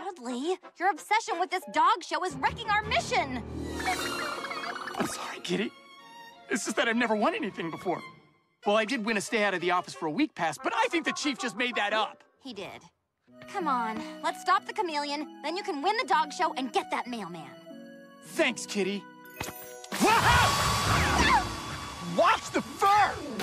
loudly. Your obsession with this dog show is wrecking our mission. I'm sorry, Kitty. It's just that I've never won anything before. Well, I did win a stay out of the office for a week pass, but I think the chief just made that up. He did. Come on, let's stop the chameleon, then you can win the dog show and get that mailman. Thanks, Kitty. Whoa! Watch the fur!